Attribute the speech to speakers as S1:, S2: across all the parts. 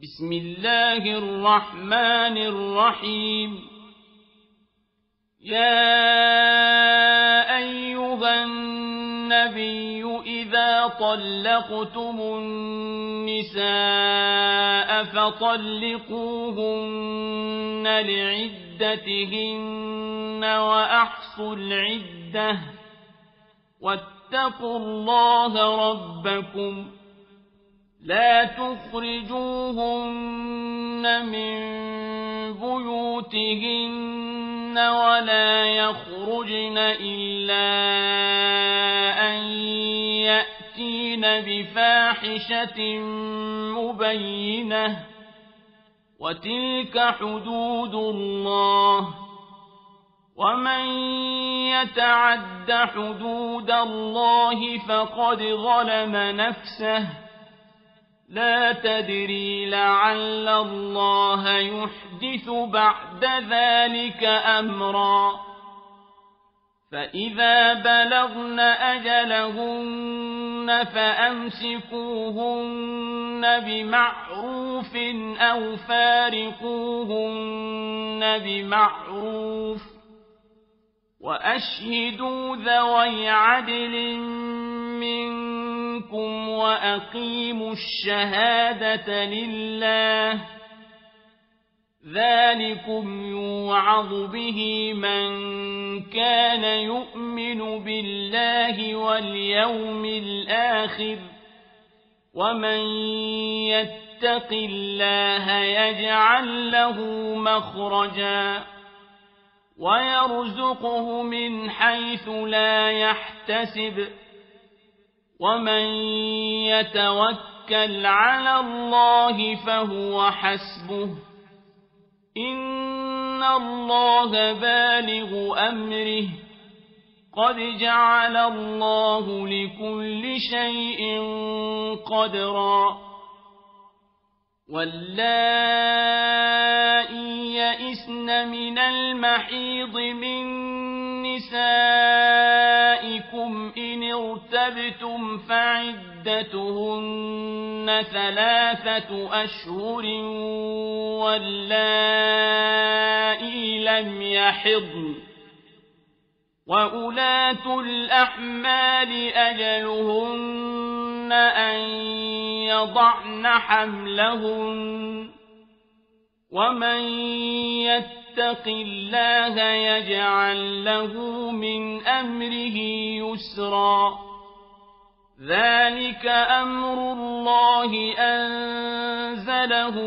S1: بسم الله الرحمن الرحيم يا أيها النبي إذا طلقتم النساء فطلقوهن لعدتهن وأحصوا العدة واتقوا الله ربكم لا تخرجوهن من بيوتهن ولا يخرجن إلا أن يأتين بفاحشة مبينة وتلك حدود الله ومن يتعد حدود الله فقد ظلم نفسه لا تدري لعل الله يحدث بعد ذلك أمرا فإذا بلغن أجلهن فأمسكوهن بمعروف أو فارقوهن بمعروف وأشهدوا ذوي عدل منكم وأقيموا الشهادة لله ذلكم يوعظ به من كان يؤمن بالله واليوم الآخر ومن يتق الله يجعل له مخرجا ويرزقه من حيث لا يحتسب ومن يتوكل على الله فهو حسبه إن الله بالغ أمره قد جعل الله لكل شيء قدرا واللائي يئسن من المحيض من نسائكم إن ارتبتم فعدتهن 3 أشهر واللائي لم يحضن وأولاة الأحمال أجلهن أن يضعن حملهن ومن يتق الله يجعل له من أمره يسرا ذلك أمر الله أنزله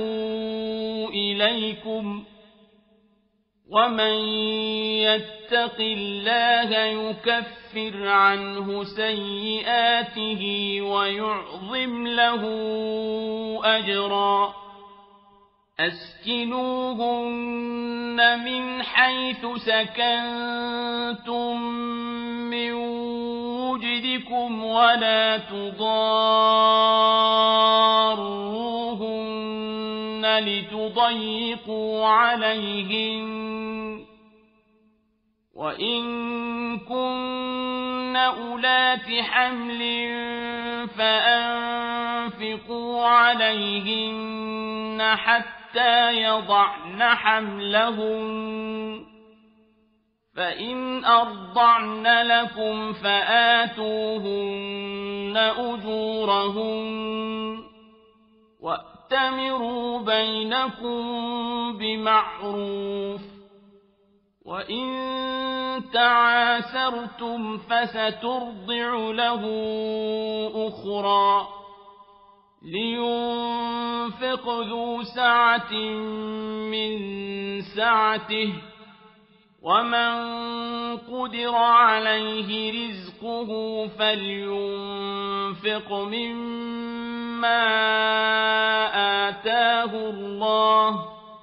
S1: إليكم ومن يتق الله يكفر عنه سيئاته ويعظم له أجرا أسكنوهن من حيث سكنتم من وجدكم ولا تضاروهن لتضيقوا عليهن وإن كن أولات حمل فأنفقوا عليهن حتى يضعن حملهن فإن أرضعن لكم فآتوهن أجورهن وأتمروا بينكم بمعروف وإن تعاسرتم فسترضع له أخرى لينفق ذو سعة من سعته ومن قدر عليه رزقه فلينفق مما آتاه الله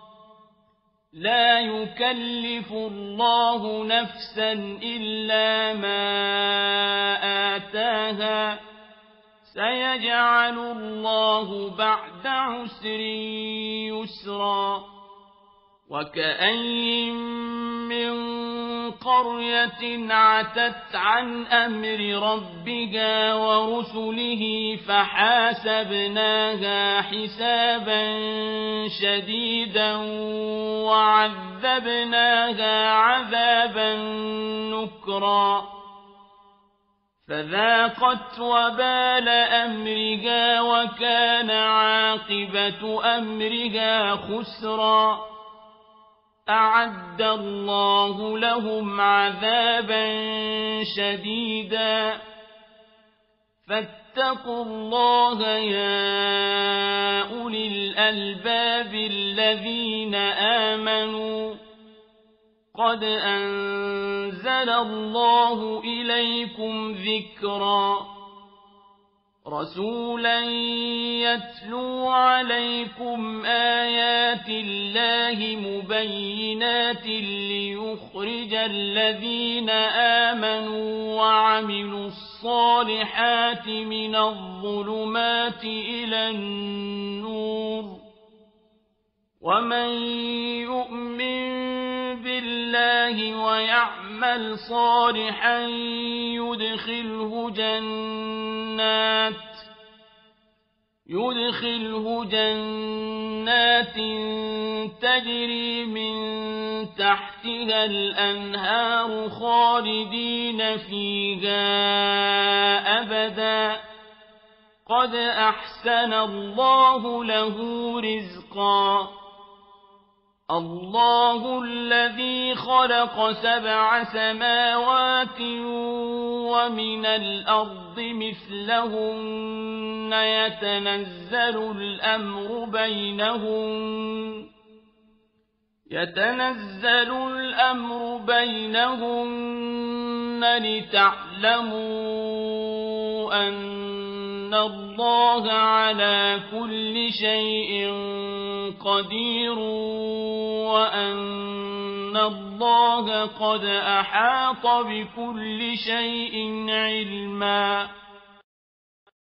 S1: لا يكلف الله نفسا إلا ما آتاها سيجعل الله بعد عسر يسرا وكأين من قرية عتت عن أمر ربها ورسله فحاسبناها حسابا شديدا وعذبناها عذابا نكرا فذاقت وبال أمرها وكان عاقبة أمرها خسرا أعد الله لهم عذابا شديدا فاتقوا الله يا أولي الألباب الذين آمنوا قد أنزل الله إليكم ذكرا رسولا يتلو عليكم آيات الله مبينات ليخرج الذين آمنوا وعملوا الصالحات من الظلمات إلى النور ومن يؤمن بالله ويعمل صالحا يدخله جنات تجري من تحتها الأنهار خالدين فيها أبدا قد أحسن الله له رزقا الله الذي خلق 7 سماوات ومن الأرض مثلهن يتنزل الأمر بينهن لتعلموا أن الله على كل شيء قدير وأن الله قد أحاط بكل شيء علما